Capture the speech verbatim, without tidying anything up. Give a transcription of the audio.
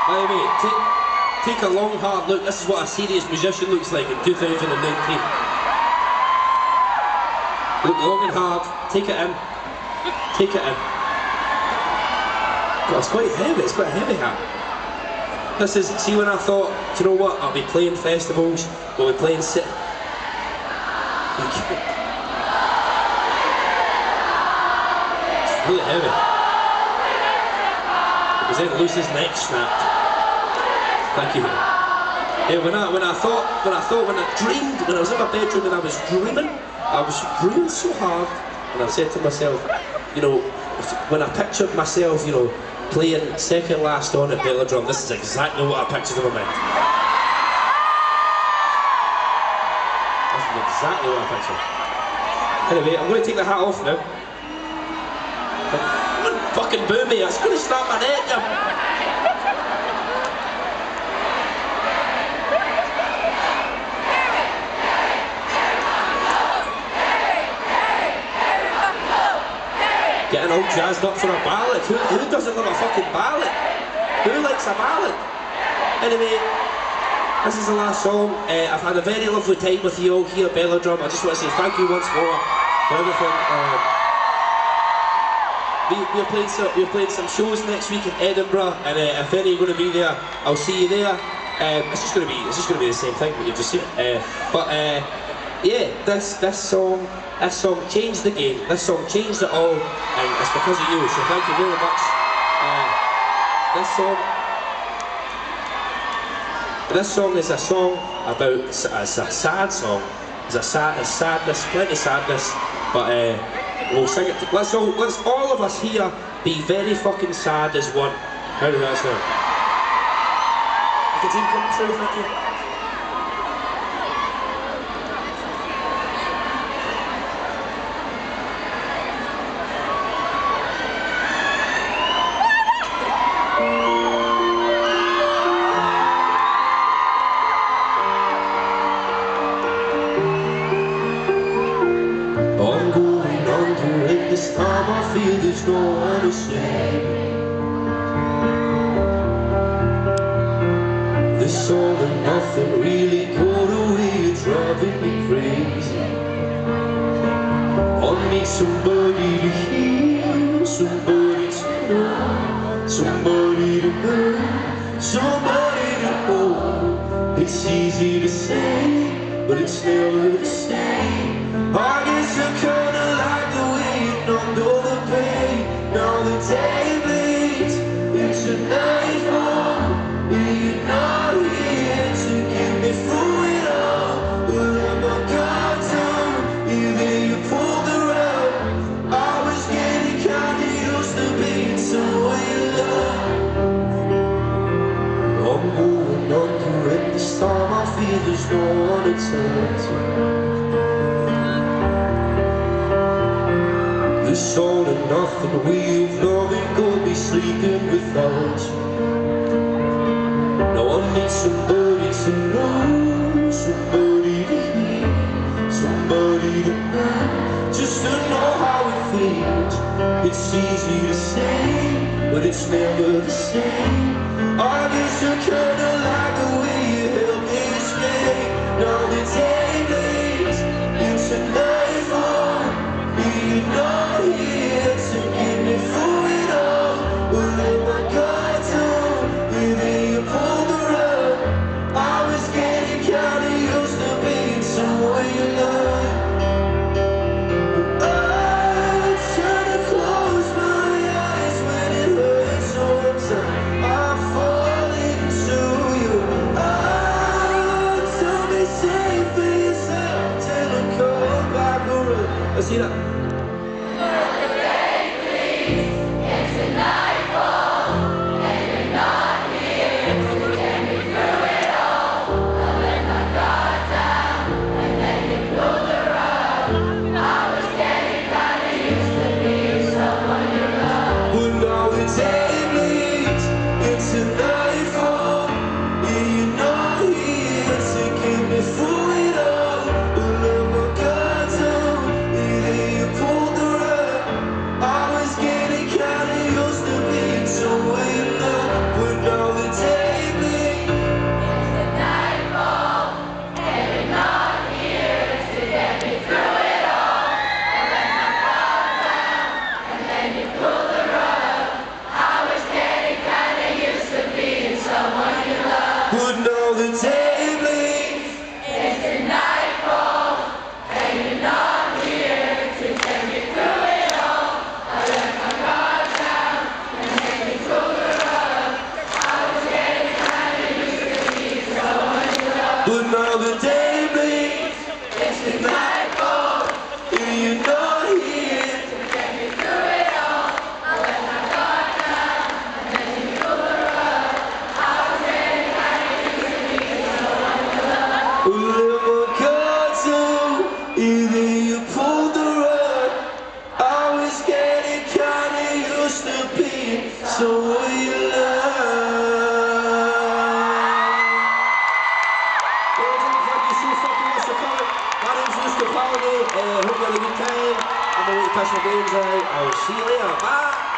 By the way, take, take a long hard look. This is what a serious musician looks like in two thousand nineteen. Look long and hard, take it in, take it in. God, it's quite heavy, it's quite a heavy hat. This is, see when I thought, do you know what, I'll be playing festivals, we'll be playing sit. It's really heavy. Because then Lucy's neck snapped. Thank you. Yeah, when I when I thought when I thought when I dreamed when I was in my bedroom and I was dreaming, I was dreaming so hard, and I said to myself, you know, when I pictured myself, you know, playing second last on at Velodrome, this is exactly what I pictured in my mind. This is exactly what I pictured. Anyway, I'm going to take the hat off now. Don't fucking boo me, it's going to snap my neck. Getting all jazzed up for a ballad. Who, who doesn't love a fucking ballad? Who likes a ballad? Anyway, this is the last song. Uh, I've had a very lovely time with you all here at Velodrome. I just want to say thank you once more for everything. Uh, we, we're, playing some, we're playing some shows next week in Edinburgh, and uh, if any are going to be there, I'll see you there. Um, it's just going to be it's just going to be the same thing that you've just seen. Uh, but uh, yeah, this this song. This song changed the game, this song changed it all, and it's because of you, so thank you very much. Uh, this song This song is a song about, it's a sad song, it's a sad, it's sadness, plenty of sadness, but uh, we'll sing it, to, let's, all, let's all of us here be very fucking sad as one. How does that sound? Is the dream come true, thank you? This time I feel there's no one to save. This all and nothing really got away, it's driving me crazy. I need somebody to hear, somebody to know, somebody to know, somebody to know. It's easy to say, but it's never the same. I guess I kinda like the way you numbed all the pain. Now the day bleeds into nightfall, and you're not here to get me through it all. But let my guard down, either you pulled the rug. I was getting kinda used to being someone you love. I'm going under, and this time I feel there's no one to turn to. This all and nothing way of loving, go be sleeping without you. Now I need somebody to know, somebody to hear, somebody to know, just to know how it feels. It's easy to say, but it's never the same. I guess I kinda like the way you help me escape. Now the day bleeds into nightfall, you're not here to get me through it all. But let my guard down, either you pulled the rug. I was getting kinda used to being someone you love. I try to close my eyes when it hurts so inside. I fall into you. I tell me safe for yourself till I come back around. Let's see that. Pulled the rug. I was getting kinda used to being someone you love, but now the day So will you Thank you so fucking much for coming. My name's Lewis Capaldi. Uh, hope you had a good time. I'm going to pass my games out. I will see you later. Bye.